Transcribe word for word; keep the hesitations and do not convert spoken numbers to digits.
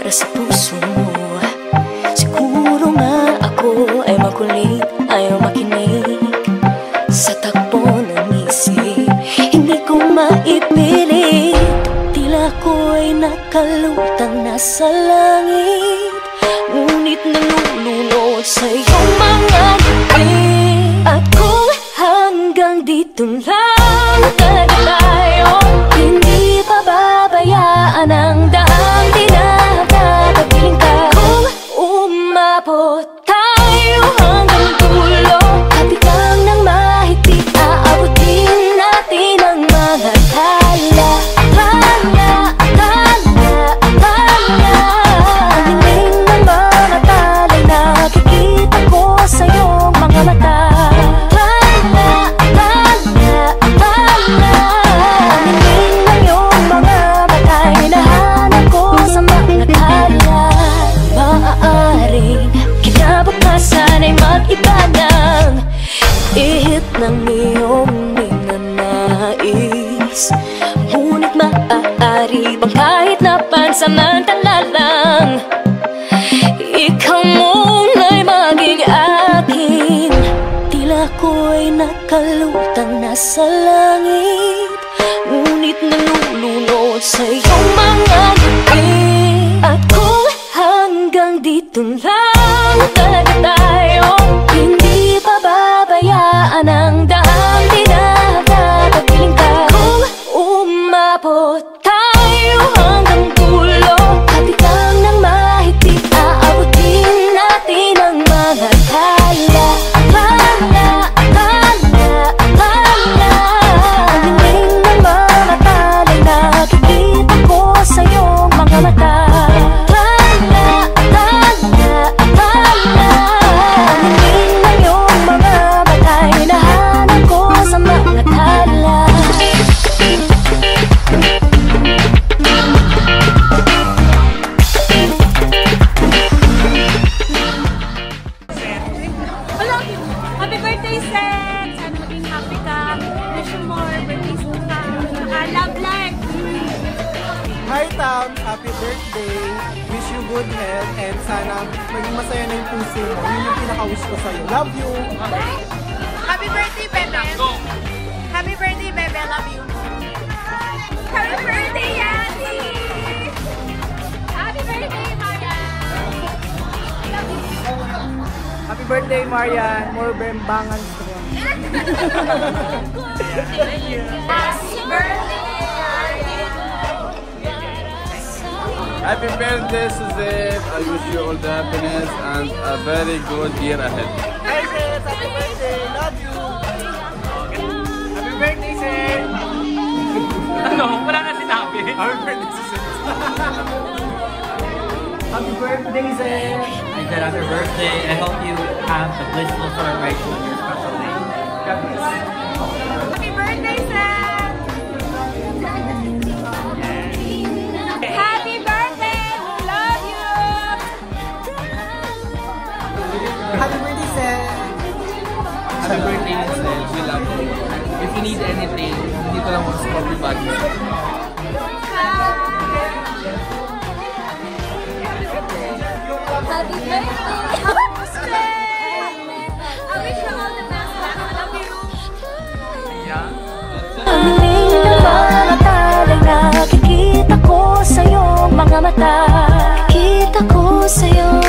para sa puso mo. Siguro nga ako ay makulit, ayaw makinig sa takbo ng isip. Hindi ko maipilit, tila ko ay nakalutang nasa langit, ngunit nalulunod sa iyong mga ngiti. At kung hanggang dito lang talaga tayo, hindi pababayaan ang daang dinadadapiling ka. Kung umabot tayo hanggang dulo, kapitan ng mahigpit, aabutin natin ang mga tala. Tala, tala, tala. Tingin ng mga tala'y nakikita ko sa iyong mga mata. Sana'y mag-iba ng ihip ng iyong ninanais, ngunit maaari bang kahit na pansamantala lang, ikaw muna'y maging akin. Tila ko'y nakalutang nasa langit, ngunit nalulunod sa iyong mga ngiti. At kung hanggang dito lang talaga tayo, hindi pababayaan ang daang dinadadapiling ka. Kung umabot tayo hanggang dulo, kapitan ng mahigpit, aabutin natin ang mga tala. Tala, tala, tala. Tingin ng mga tala'y nakikita ko sa iyong mga mata. Hi Tam! Happy birthday! Wish you good health and sana maging masaya na yung puso mo. Yun yung pinaka-wish ko sa'yo. Love you! Happy birthday, Bebe! Happy birthday, Bebe! Love you! Happy birthday, Yanni! Happy birthday, Marian! Love you! Happy birthday, Marian! More bembangan ko. Happy birthday! Happy birthday, Suzette. I wish you all the happiness and a very good year ahead. Hi, Seth. Happy birthday. Love you. Happy birthday, Seth. Ano? Wala na sinabi. Happy birthday, Seth. Happy birthday, Seth. I said happy birthday. I hope you have a blissful celebration on your special day. God bless. Happy birthday, Seth. Happy birthday! Love you! Happy birthday, Seth. Happy birthday, Seth. We love you. If you need anything, dito lang mo sa Coffee Bag. Happy birthday! I wish you all the best. I love you. Ang hiling ng mga tala'y nakikita ko sa iyong mga mata. Kita ko sa iyong